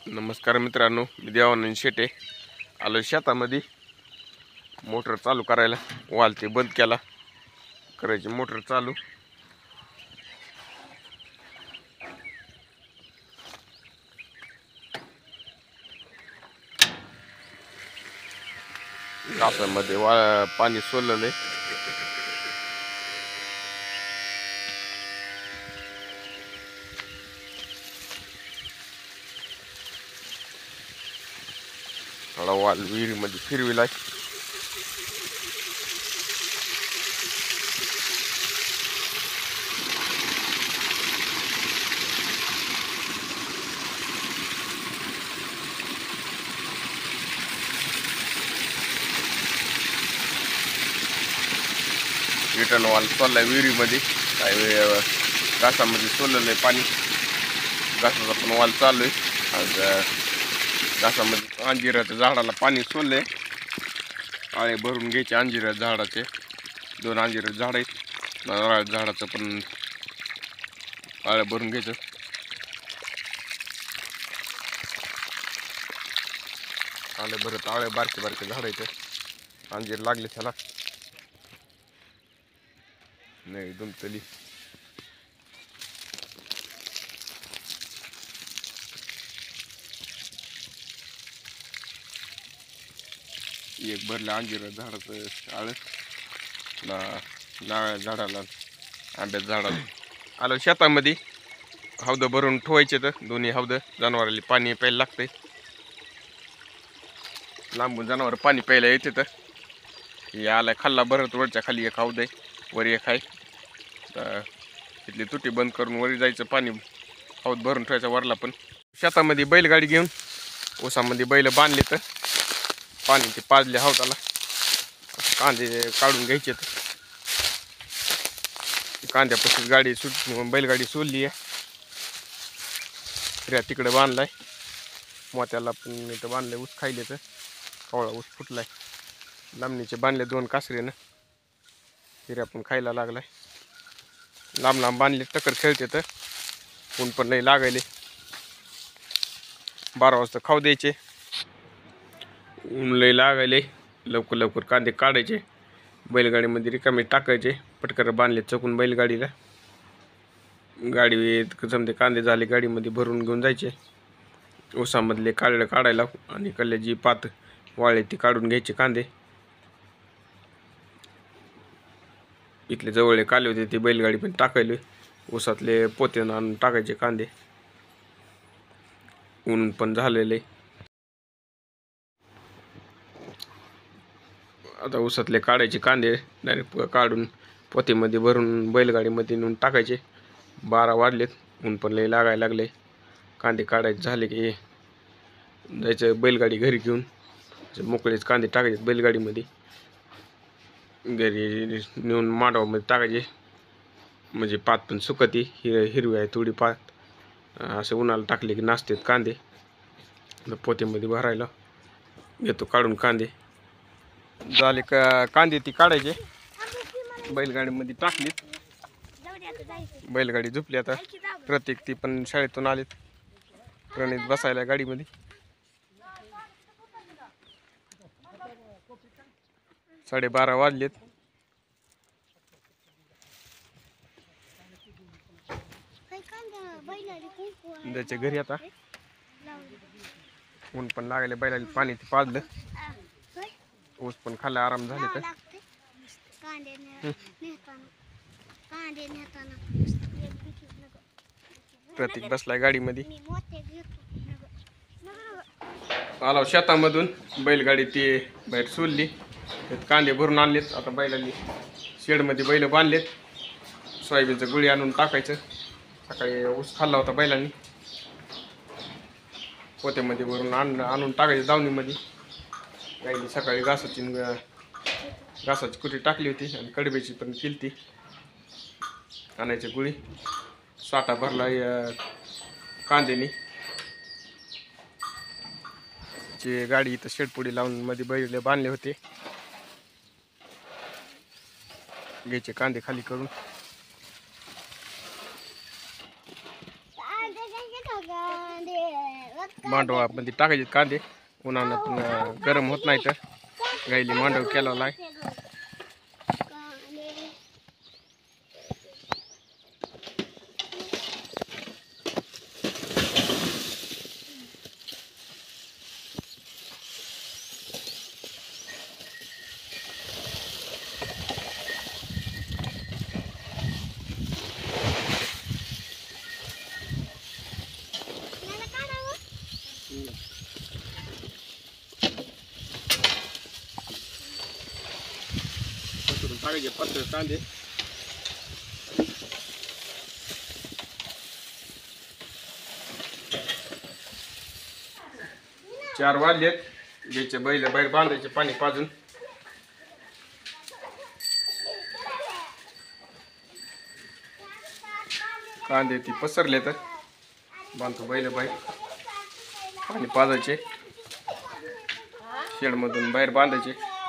नमस्कार मित्रांनो, मी देवानंद शेटे आलो शेतामध्ये. मोटर चालू करायला वालते बंद केला, करायची मोटर चालू. घासामध्ये पाणी सोडलेलं आहे. थोडा वाल विहिरीमध्ये फिरविलाय. रिटर्न वाल सोडलाय विहिरीमध्ये. काही घासामध्ये सोडलेलं आहे पाणी. घासाचा पण वाल चालू आहे. आज घासामध्ये अंजिराच्या झाडाला पाणी सोडले. आळे भरून घ्यायचे अंजिराच्या झाडाचे. 2 अंजिराचे झाड आहेत. नारळाच्या झाडाचं पण आळे भरून घ्यायचं. आळे भरत आळे बारके बारके झाड आहेत. अंजीर लागले त्याला. नाही दुमतली एक भरलं अंजीर झाडाचं आळ. नारळ झाडाला आंब्याच्या झाडाला आलो. शेतामध्ये हौद भरून ठेवायचे. तर दोन्ही हौद जनावराला पाणी प्यायला लागतंय. लांबून जनावर पाणी प्यायला येते. तर हे आलाय खाल्ला भरत. वरच्या खाली एक हौद आहे, वर एक आहे. तर तिथली तुटी बंद करून वरी जायचं. पाणी हौद भरून ठेवायचा वरला. पण शेतामध्ये बैलगाडी घेऊन ऊसामध्ये बैल बांधले. तर पाणी ते पाजले हौदाला. कांदे काढून घ्यायचे. तर कांद्यापासून गाडी बैलगाडी सोडली आहे. फिर्या तिकडे बांधलाय. मोत्याला पण इथं बांधले. ऊस खायले. तर कवळा ऊस फुटलाय. लांबणीचे बांधले 2 कासरीनं. फिर्या पण खायला लागलाय. लांब लांब बांधले. टक्कर खेळते. तर ऊन पण नाही लागायले. 12 वाजता खाऊ द्यायचे. ऊन लय लागायले. लवकर लवकर कांदे काढायचे. बैलगाडीमध्ये रिकामे टाकायचे. पटकर बांधले चकून बैलगाडीला. गाडी समजे कांदे झाले गाडीमध्ये भरून घेऊन जायचे. ऊसामधले काढलं काढायला आणि कल्ल्याची पात वाळले ती काढून घ्यायचे कांदे. इथले जवळ काले होते ते बैलगाडी पण टाकायले. ऊसातले पोते आणून टाकायचे कांदे. ऊन पण झालेले. आता ऊसातले काढायचे कांदे डायरेक्ट काढून पोतीमध्ये भरून बैलगाडीमध्ये नेऊन टाकायचे. 12 वाजलेत. ऊन पण लय लागायला लागले. कांदे काढायचे झाले की जायचं बैलगाडी घरी घेऊन. मोकळेच कांदे टाकायचे बैलगाडीमध्ये. घरी नेऊन मांडवामध्ये टाकायचे. म्हणजे पात पण सुकती. हिरवी आहे थोडी पात. असं उन्हाला टाकले की नाचतात कांदे. पोत्यामध्ये भरायला घेतो काढून कांदे. झाले का कांदे ती काढायचे. बैलगाडीमध्ये टाकलीत. बैलगाडी झोपली. आता प्रत्येक ती पण शाळेतून आलीत. प्रणित बसायला गाडीमध्ये. 12:30 वाजलेत. त्याच्या घरी आता ऊन पण लागले. बैलाला पाणी ते पाजलं. ऊस पण खाल्ला. आराम झाले. तर प्रतीक बसलाय गाडीमध्ये. आलो शेतामधून. बैलगाडी ती बाहेर सोडली. कांदे भरून आणलेत. आता बैलांनी शेडमध्ये बैल बांधलेत. सोयाबीनचं गुळी आणून टाकायचं. सकाळी ऊस खाल्ला होता बैलांनी. पोत्यामध्ये भरून आणून टाकायचं दावणीमध्ये. गाईने सकाळी घासाची कुटी टाकली होती आणि कडब्याची पण केलती. आणायची गुळी. साठा भरला कांद्यानी. ची गाडी इथं शेडपुडी लावून मध्ये बैल बांधले होते. घ्यायचे कांदे खाली करून. मांडवामध्ये टाकायचे कांदे उन्हानं गरम होत नाही तर गाईली मांडव केलेला आहे. टाकायचे पातळ कांदे. चार वाजलेत. घ्यायचे बैल बाहेर बांधायचे पाणी पाजून. कांदे ती पसरले तर बांधतो बैल बाहेर पाणी पाजायचे. शेडमधून बाहेर बांधायचे.